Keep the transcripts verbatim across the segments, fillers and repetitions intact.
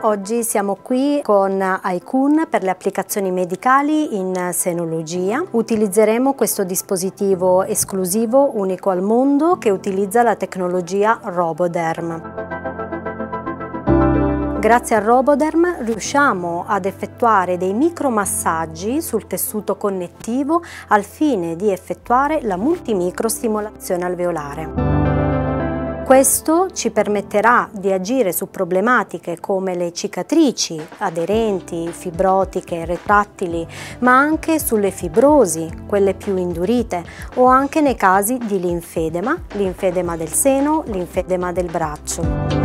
Oggi siamo qui con iCoon per le applicazioni medicali in senologia. Utilizzeremo questo dispositivo esclusivo, unico al mondo, che utilizza la tecnologia Roboderm. Grazie al Roboderm riusciamo ad effettuare dei micromassaggi sul tessuto connettivo al fine di effettuare la multimicrostimolazione alveolare. Questo ci permetterà di agire su problematiche come le cicatrici aderenti, fibrotiche, retrattili, ma anche sulle fibrosi, quelle più indurite, o anche nei casi di linfedema, linfedema del seno, linfedema del braccio.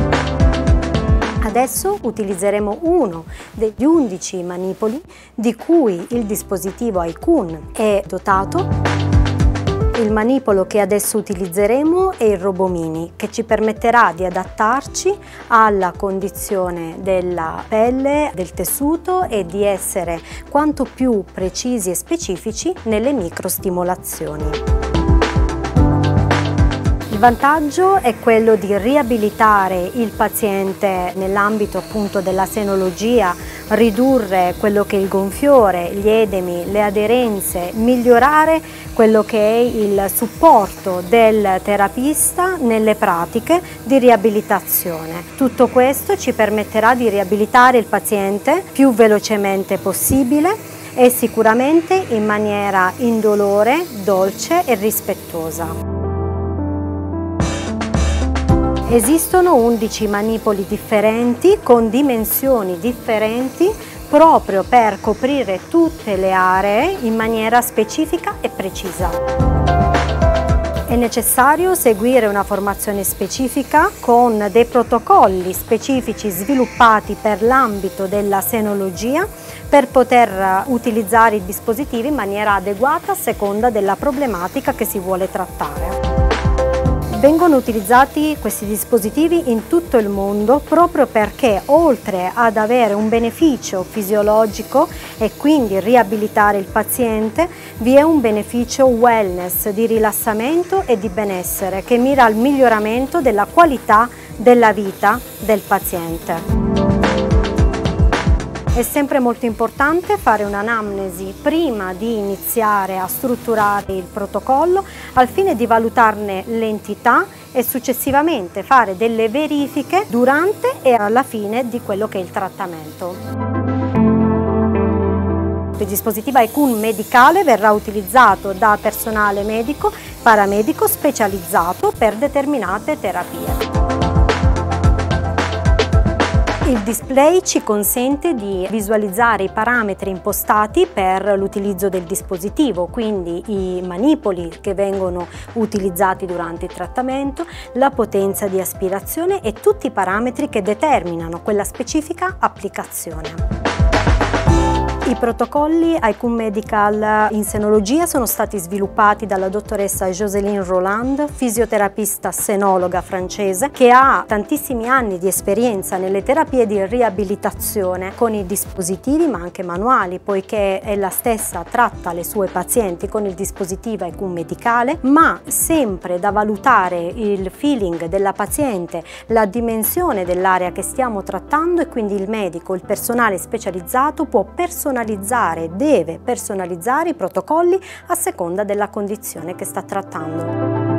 Adesso utilizzeremo uno degli undici manipoli di cui il dispositivo iCoon è dotato. Il manipolo che adesso utilizzeremo è il RoboMini, che ci permetterà di adattarci alla condizione della pelle, del tessuto e di essere quanto più precisi e specifici nelle microstimolazioni. Il vantaggio è quello di riabilitare il paziente nell'ambito appunto della senologia, ridurre quello che è il gonfiore, gli edemi, le aderenze, migliorare quello che è il supporto del terapista nelle pratiche di riabilitazione. Tutto questo ci permetterà di riabilitare il paziente più velocemente possibile e sicuramente in maniera indolore, dolce e rispettosa. Esistono undici manipoli differenti con dimensioni differenti proprio per coprire tutte le aree in maniera specifica e precisa. È necessario seguire una formazione specifica con dei protocolli specifici sviluppati per l'ambito della senologia per poter utilizzare i dispositivi in maniera adeguata a seconda della problematica che si vuole trattare. Vengono utilizzati questi dispositivi in tutto il mondo proprio perché, oltre ad avere un beneficio fisiologico e quindi riabilitare il paziente, vi è un beneficio wellness di rilassamento e di benessere che mira al miglioramento della qualità della vita del paziente. È sempre molto importante fare un'anamnesi prima di iniziare a strutturare il protocollo al fine di valutarne l'entità e successivamente fare delle verifiche durante e alla fine di quello che è il trattamento. Il dispositivo iCoon medicale verrà utilizzato da personale medico, paramedico specializzato per determinate terapie. Il display ci consente di visualizzare i parametri impostati per l'utilizzo del dispositivo, quindi i manipoli che vengono utilizzati durante il trattamento, la potenza di aspirazione e tutti i parametri che determinano quella specifica applicazione. I protocolli iCoon Medical in senologia sono stati sviluppati dalla dottoressa Jocelyne Roland, fisioterapista senologa francese, che ha tantissimi anni di esperienza nelle terapie di riabilitazione con i dispositivi ma anche manuali, poiché ella stessa tratta le sue pazienti con il dispositivo iCoon medicale, ma sempre da valutare il feeling della paziente, la dimensione dell'area che stiamo trattando e quindi il medico, il personale specializzato può personalizzare deve personalizzare i protocolli a seconda della condizione che sta trattando.